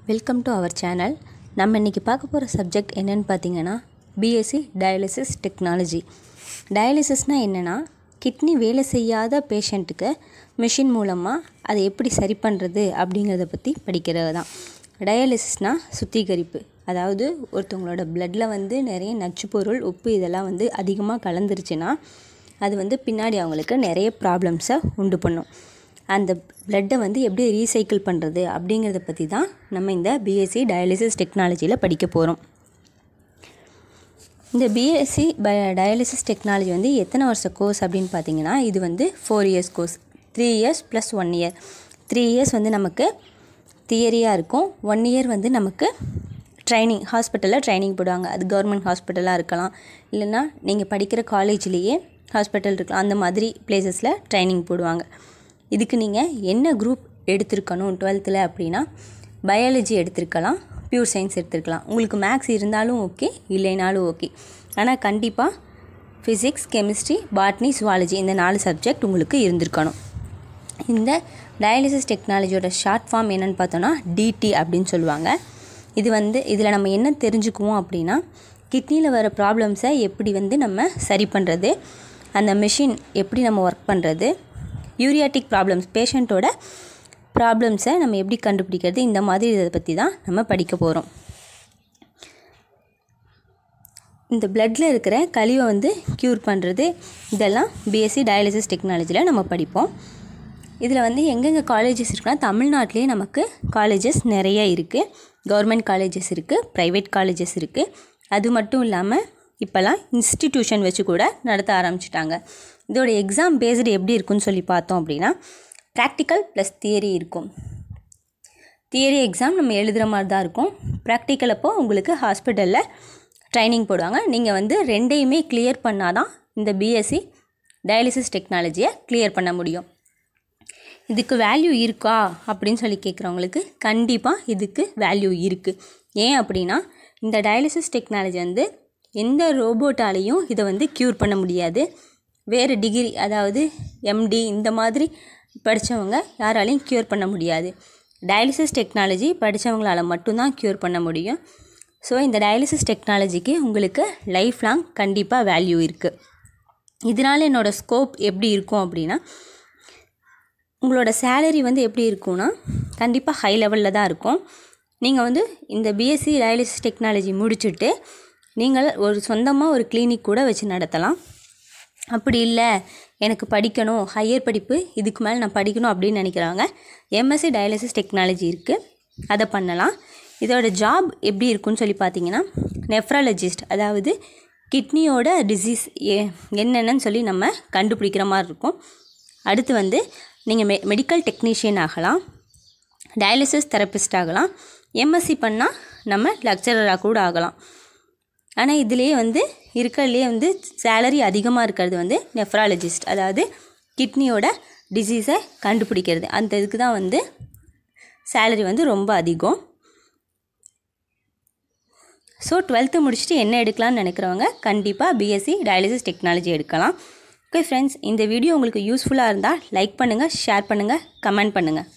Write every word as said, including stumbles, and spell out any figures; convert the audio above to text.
Welcome to our channel. நம்ம இன்றைக்கி பார்க்க போகிற சப்ஜெக்ட் என்னென்னு பார்த்தீங்கன்னா பிஎஸ்சி டயாலிசிஸ் டெக்னாலஜி. டயாலிசிஸ்னால் என்னென்னா, கிட்னி வேலை செய்யாத பேஷண்ட்டுக்கு மிஷின் மூலமாக அதை எப்படி சரி பண்ணுறது அப்படிங்கிறத பற்றி படிக்கிறது தான். டயாலிசிஸ்னால் சுத்திகரிப்பு. அதாவது ஒருத்தவங்களோட பிளட்டில் வந்து நிறைய நச்சுப்பொருள், உப்பு இதெல்லாம் வந்து அதிகமாக கலந்துருச்சுன்னா அது வந்து பின்னாடி அவங்களுக்கு நிறைய ப்ராப்ளம்ஸை உண்டு பண்ணும். அந்த பிளட்டை வந்து எப்படி ரீசைக்கிள் பண்ணுறது அப்படிங்கிறத பற்றி தான் நம்ம இந்த பிஎஸ்சி டயாலிசிஸ் டெக்னாலஜியில் படிக்க போகிறோம். இந்த பிஎஸ்சி டயாலிசிஸ் டெக்னாலஜி வந்து எத்தனை வருஷ கோர்ஸ் அப்படின்னு பார்த்தீங்கன்னா, இது வந்து four years course. Three years plus one year. Three years வந்து நமக்கு தியரியாக இருக்கும். ஒன் இயர் வந்து நமக்கு ட்ரைனிங், ஹாஸ்பிட்டலில் ட்ரைனிங் போடுவாங்க. அது கவர்மெண்ட் ஹாஸ்பிட்டலாக இருக்கலாம், இல்லைன்னா நீங்கள் படிக்கிற காலேஜ்லேயே ஹாஸ்பிட்டல் இருக்கலாம். அந்த மாதிரி பிளேசஸில் ட்ரைனிங் போடுவாங்க. இதுக்கு நீங்கள் என்ன குரூப் எடுத்திருக்கணும் டுவெல்த்தில் அப்படின்னா, பயாலஜி எடுத்திருக்கலாம், பியூர் சயின்ஸ் எடுத்திருக்கலாம். உங்களுக்கு மேக்ஸ் இருந்தாலும் ஓகே, இல்லைனாலும் ஓகே. ஆனால் கண்டிப்பாக ஃபிசிக்ஸ், கெமிஸ்ட்ரி, பாட்னி, சுவாலஜி இந்த நாலு சப்ஜெக்ட் உங்களுக்கு இருந்திருக்கணும். இந்த டயாலிசிஸ் டெக்னாலஜியோட ஷார்ட் ஃபார்ம் என்னென்னு பார்த்தோன்னா டிடி அப்படின்னு சொல்லுவாங்க. இது வந்து இதில் நம்ம என்ன தெரிஞ்சுக்குவோம் அப்படின்னா, கிட்னியில் வர ப்ராப்ளம்ஸை எப்படி வந்து நம்ம சரி பண்ணுறது, அந்த மிஷின் எப்படி நம்ம ஒர்க் பண்ணுறது, யூரியாட்டிக் ப்ராப்ளம்ஸ், பேஷண்ட்டோட ப்ராப்ளம்ஸை நம்ம எப்படி கண்டுபிடிக்கிறது, இந்த மாதிரி இதை பற்றி தான் நம்ம படிக்க போகிறோம். இந்த பிளட்டில் இருக்கிற கழிவை வந்து க்யூர் பண்ணுறது, இதெல்லாம் பிஎஸ்சி டயாலிசிஸ் டெக்னாலஜியில் நம்ம படிப்போம். இதில் வந்து எங்கெங்கே காலேஜஸ் இருக்குன்னா, தமிழ்நாட்டிலே நமக்கு காலேஜஸ் நிறைய இருக்குது. கவர்மெண்ட் காலேஜஸ் இருக்குது, ப்ரைவேட் காலேஜஸ் இருக்குது. அது மட்டும் இல்லாமல் இப்போல்லாம் இன்ஸ்டிடியூஷன் வச்சு கூட நடத்த ஆரம்பிச்சிட்டாங்க. இதோட எக்ஸாம் பேஸ்டு எப்படி இருக்குன்னு சொல்லி பார்த்தோம் அப்படின்னா, ப்ராக்டிக்கல் ப்ளஸ் தியரி இருக்கும். தியரி எக்ஸாம் நம்ம எழுதுகிற மாதிரி தான் இருக்கும். ப்ராக்டிக்கல் அப்போ உங்களுக்கு ஹாஸ்பிட்டலில் ட்ரைனிங் போடுவாங்க. நீங்கள் வந்து ரெண்டையுமே கிளியர் பண்ணால் தான் இந்த பிஎஸ்சி டயாலிசிஸ் டெக்னாலஜியை கிளியர் பண்ண முடியும். இதுக்கு வேல்யூ இருக்கா அப்படின்னு சொல்லி கேட்குறவங்களுக்கு கண்டிப்பாக இதுக்கு வேல்யூ இருக்குது. ஏன் அப்படின்னா, இந்த டயாலிசிஸ் டெக்னாலஜி வந்து எந்த ரோபோட்டாலையும் இதை வந்து க்யூர் பண்ண முடியாது. வேறு டிகிரி, அதாவது எம்டி இந்த மாதிரி படித்தவங்க யாராலையும் க்யூர் பண்ண முடியாது. டயாலிசிஸ் டெக்னாலஜி படித்தவங்களால் மட்டும்தான் க்யூர் பண்ண முடியும். ஸோ இந்த டயாலிசிஸ் டெக்னாலஜிக்கு உங்களுக்கு லைஃப் லாங் கண்டிப்பாக வேல்யூ இருக்குது. இதனால் என்னோடய ஸ்கோப் எப்படி இருக்கும் அப்படின்னா, உங்களோட சேலரி வந்து எப்படி இருக்கும்னா கண்டிப்பாக ஹை லெவலில் தான் இருக்கும். நீங்கள் வந்து இந்த பிஎஸ்சி டயாலிசிஸ் டெக்னாலஜி முடிச்சுட்டு நீங்கள் ஒரு சொந்தமாக ஒரு கிளினிக் கூட வச்சு நடத்தலாம். அப்படி இல்லை, எனக்கு படிக்கணும், ஹையர் படிப்பு இதுக்கு மேலே நான் படிக்கணும் அப்படின்னு நினைக்கிறவங்க எம்எஸ்சி டயாலிசிஸ் டெக்னாலஜி இருக்குது, அதை பண்ணலாம். இதோட ஜாப் எப்படி இருக்குன்னு சொல்லி பார்த்தீங்கன்னா, நெஃப்ராலஜிஸ்ட், அதாவது கிட்னியோட டிசீஸ் ஏ என்னென்னு சொல்லி நம்ம கண்டுபிடிக்கிற மாதிரி இருக்கும். அடுத்து வந்து நீங்கள் மெ மெடிக்கல் டெக்னீஷியன் ஆகலாம், டயாலிசிஸ் தெரபிஸ்ட் ஆகலாம், எம்எஸ்சி பண்ணால் நம்ம லெக்சரராக கூட ஆகலாம். ஆனால் இதிலே வந்து இருக்கிறதுலே வந்து சேலரி அதிகமாக இருக்கிறது வந்து நெஃப்ராலஜிஸ்ட், அதாவது கிட்னியோட டிசீஸை கண்டுபிடிக்கிறது. அந்த இதுக்கு தான் வந்து சேலரி வந்து ரொம்ப அதிகம். ஸோ டுவெல்த்து முடிச்சுட்டு என்ன எடுக்கலாம்னு நினைக்கிறவங்க கண்டிப்பாக பிஎஸ்சி டயாலிசிஸ் டெக்னாலஜி எடுக்கலாம். ஓகே ஃப்ரெண்ட்ஸ், இந்த வீடியோ உங்களுக்கு யூஸ்ஃபுல்லாக இருந்தால் லைக் பண்ணுங்கள், ஷேர் பண்ணுங்கள், கமெண்ட் பண்ணுங்கள்.